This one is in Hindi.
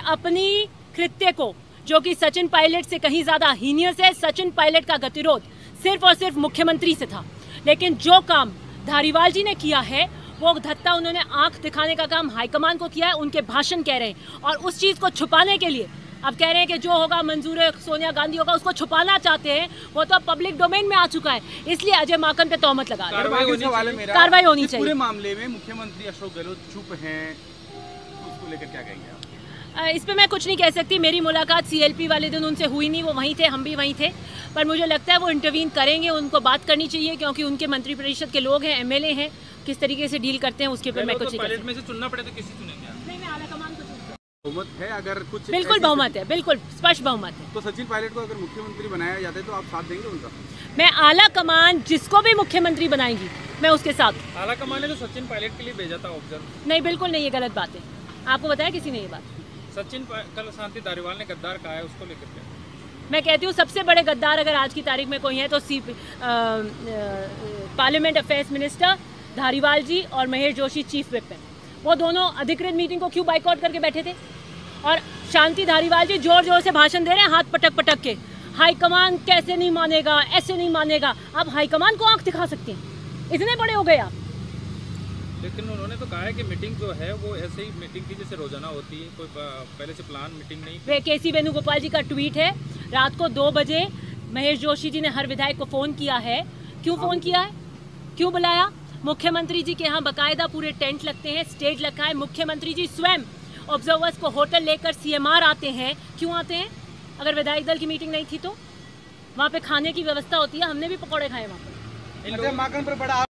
अपनी कृत्य को, जो कि सचिन पायलट से कहीं ज्यादा हीनियस है, सचिन पायलट का गतिरोध सिर्फ और सिर्फ मुख्यमंत्री से था, लेकिन जो काम धारीवाल जी ने किया है वो धत्ता उन्होंने आंख दिखाने का काम हाईकमान को किया है। उनके भाषण कह रहे हैं और उस चीज को छुपाने के लिए अब कह रहे हैं कि जो होगा मंजूर है सोनिया गांधी होगा, उसको छुपाना चाहते हैं। वो तो अब पब्लिक डोमेन में आ चुका है, इसलिए अजय माकन पे तहमत लगा रहे हैं। कार्रवाई होनी चाहिए। पूरे मामले में मुख्यमंत्री अशोक गहलोत चुप हैं, उसको लेकर क्या कहेंगे आप? इस पे मैं कुछ नहीं कह सकती। मेरी मुलाकात सीएलपी वाले दिन उनसे हुई नहीं, वो वहीं थे, हम भी वहीं थे, पर मुझे लगता है वो इंटरवीन करेंगे, उनको बात करनी चाहिए क्योंकि उनके मंत्रिपरिषद के लोग हैं, एमएलए हैं, किस तरीके से डील करते हैं उसके ऊपर मैं कुछ नहीं कर सकती। में से चुनना पड़े तो किसी चुनेंगे आप? नहीं, मैं आला कमान को चुनूंगी। बहुमत है अगर कुछ? बिल्कुल बहुमत है, बिल्कुल स्पष्ट बहुमत है। तो सचिन पायलट को अगर मुख्यमंत्री बनाया जाता है तो आप साथ देंगे उनका? मैं आला कमान जिसको भी मुख्यमंत्री बनाएंगी मैं उसके साथ। आला कमान ने तो सचिन पायलट के लिए भेजा था ऑब्जर्व। नहीं, बिल्कुल नहीं, ये गलत बात है। आपको बताया किसी ने ये बात? कल शांति धारीवाल ने गद्दार कहा है, उसको लेकर के मैं कहती हूँ सबसे बड़े गद्दार अगर आज की तारीख में कोई है तो parliament affairs minister Dhariwal ji और महेश जोशी चीफ विप हैं। वो दोनों अधिकृत मीटिंग को क्यों बाइकआउट करके बैठे थे? और शांति धारीवाल जी जोर जोर से भाषण दे रहे हैं, हाथ पटक पटक के, हाईकमान कैसे नहीं मानेगा, ऐसे नहीं मानेगा। आप हाईकमान को आंख दिखा सकते हैं, इतने बड़े हो गए आप। लेकिन उन्होंने तो कहा है कि मीटिंग जो है वो ऐसे ही मीटिंग की जैसे रोजाना होती है, कोई पहले से प्लान मीटिंग नहीं। केसी वेणुगोपाल जी का ट्वीट है, रात को 2 बजे महेश जोशी जी ने हर विधायक को फ़ोन किया है। क्यों फ़ोन किया है, क्यों बुलाया? मुख्यमंत्री जी के यहाँ बाकायदा पूरे टेंट लगते हैं, स्टेज रखा है। मुख्यमंत्री जी स्वयं ऑब्जर्वर्स को होटल लेकर सीएमआर आते हैं। क्यों आते हैं? अगर विधायक दल की मीटिंग नहीं थी तो वहाँ पे खाने की व्यवस्था होती है, हमने भी पकौड़े खाए वहाँ पर।